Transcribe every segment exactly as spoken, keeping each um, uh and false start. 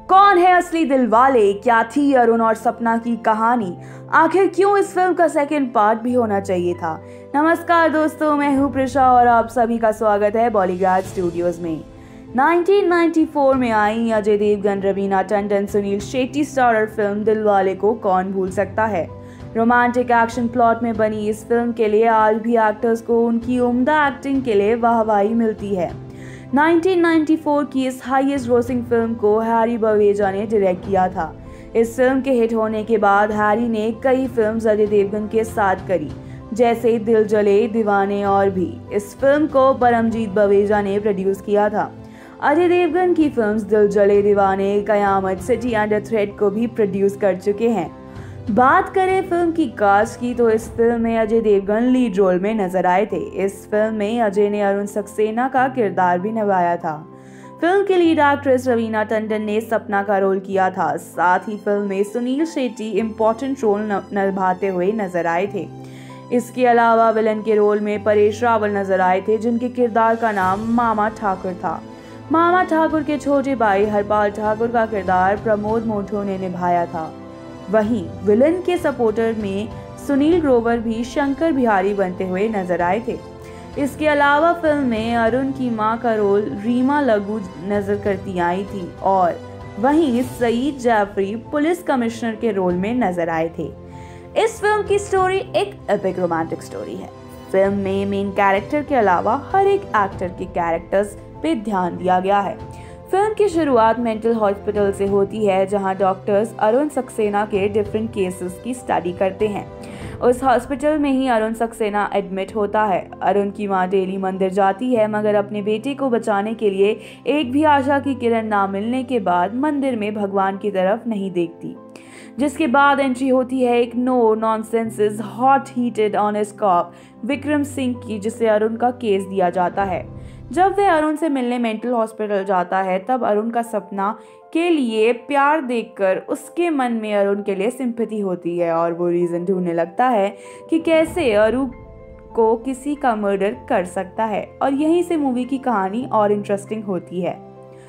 कौन है असली दिलवाले, क्या थी अरुण और सपना की कहानी, आखिर क्यों इस फिल्म का सेकंड पार्ट भी होना चाहिए था। नमस्कार दोस्तों, मैं हूं प्रिशा और आप सभी का स्वागत है बॉलीग्राड स्टूडियोज में। नाइनटीन नाइंटी फोर में आई अजय देवगन, रवीना टंडन, सुनील शेट्टी स्टारर फिल्म दिलवाले को कौन भूल सकता है। रोमांटिक एक्शन प्लॉट में बनी इस फिल्म के लिए आज भी एक्टर्स को उनकी उम्दा एक्टिंग के लिए वाहवाही मिलती है। नाइनटीन नाइंटी फोर की इस हाईएस्ट ग्रोसिंग फिल्म को हैरी बवेजा ने डायरेक्ट किया था। इस फिल्म के हिट होने के बाद हैरी ने कई फिल्म्स अजय देवगन के साथ करी, जैसे दिल जले, दीवाने और भी। इस फिल्म को परमजीत बवेजा ने प्रोड्यूस किया था। अजय देवगन की फिल्म्स दिल जले, दीवाने, कयामत, सिटी अंडर थ्रेट को भी प्रोड्यूस कर चुके हैं। बात करें फिल्म की कास्ट की तो इस फिल्म में अजय देवगन लीड रोल में नजर आए थे। इस फिल्म में अजय ने अरुण सक्सेना का किरदार भी निभाया था। फिल्म की लीड एक्ट्रेस रवीना टंडन ने सपना का रोल किया था। साथ ही फिल्म में सुनील शेट्टी इम्पोर्टेंट रोल निभाते हुए नजर आए थे। इसके अलावा विलन के रोल में परेश रावल नजर आए थे, जिनके किरदार का नाम मामा ठाकुर था। मामा ठाकुर के छोटे भाई हरपाल ठाकुर का किरदार प्रमोद मोटो ने निभाया था। वहीं विलन के सपोर्टर में सुनील ग्रोवर भी शंकर बिहारी बनते हुए नजर आए थे। इसके अलावा फिल्म में अरुण की मां का रोल रीमा लगू नजर करती आई थी और वहीं सईद जाफरी पुलिस कमिश्नर के रोल में नजर आए थे। इस फिल्म की स्टोरी एक एपिक रोमांटिक स्टोरी है। फिल्म में मेन कैरेक्टर के अलावा हर एक एक्टर के कैरेक्टर्स पे ध्यान दिया गया है। फिल्म की शुरुआत मेंटल हॉस्पिटल से होती है, जहां डॉक्टर्स अरुण सक्सेना के डिफरेंट केसेस की स्टडी करते हैं। उस हॉस्पिटल में ही अरुण सक्सेना एडमिट होता है। अरुण की मां डेली मंदिर जाती है, मगर अपने बेटे को बचाने के लिए एक भी आशा की किरण ना मिलने के बाद मंदिर में भगवान की तरफ नहीं देखती। जिसके बाद एंट्री होती है एक no nonsense hot heated honest cop Vikram Singh की, जिसे अरुण का केस दिया जाता है। जब वह अरुण से मिलने मेंटल हॉस्पिटल जाता है, तब अरुण का सपना के लिए प्यार देखकर उसके मन में अरुण के लिए सिंपैथी होती है और वो रीजन ढूंढने लगता है कि कैसे अरुण को किसी का मर्डर कर सकता है। और यहीं से मूवी की कहानी और इंटरेस्टिंग होती है।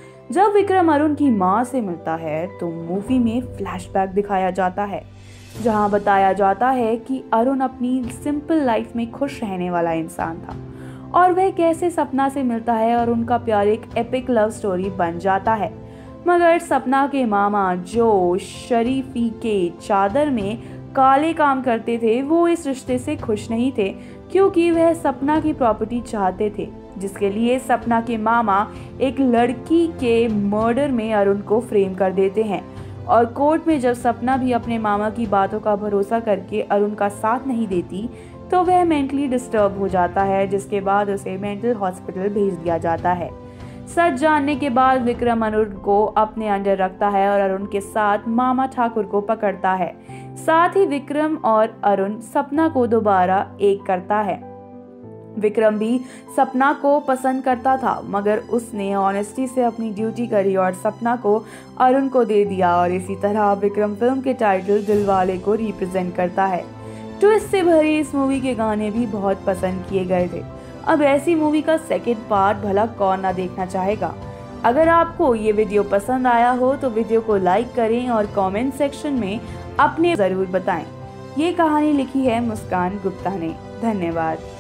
जब विक्रम अरुण की मां से मिलता है तो मूवी में फ्लैशबैक दिखाया जाता है, जहां बताया जाता है कि अरुण अपनी सिंपल लाइफ में खुश रहने वाला इंसान था और वह कैसे सपना से मिलता है और उनका प्यार एक एपिक लव स्टोरी बन जाता है। मगर सपना के मामा जो शरीफी के चादर में काले काम करते थे, वो इस रिश्ते से खुश नहीं थे, क्योंकि वह सपना की प्रॉपर्टी चाहते थे, जिसके लिए सपना के मामा एक लड़की के मर्डर में अरुण को फ्रेम कर देते हैं। और कोर्ट में जब सपना भी अपने मामा की बातों का भरोसा करके अरुण का साथ नहीं देती, तो वह मेंटली डिस्टर्ब हो जाता है, जिसके बाद उसे मेंटल हॉस्पिटल भेज दिया जाता है। सच जानने के बाद विक्रम अरुण को अपने अंडर रखता है और अरुण के साथ मामा ठाकुर को पकड़ता है। साथ ही विक्रम और अरुण सपना को दोबारा एक करता है। विक्रम भी सपना को पसंद करता था, मगर उसने ऑनेस्टी से अपनी ड्यूटी करी और सपना को अरुण को दे दिया। और इसी तरह विक्रम फिल्म के टाइटल दिलवाले को रिप्रेजेंट करता है। ट्विस्ट से भरी इस मूवी के गाने भी बहुत पसंद किए गए थे। अब ऐसी मूवी का सेकंड पार्ट भला कौन ना देखना चाहेगा। अगर आपको ये वीडियो पसंद आया हो तो वीडियो को लाइक करें और कमेंट सेक्शन में अपने जरूर बताएं। ये कहानी लिखी है मुस्कान गुप्ता ने। धन्यवाद।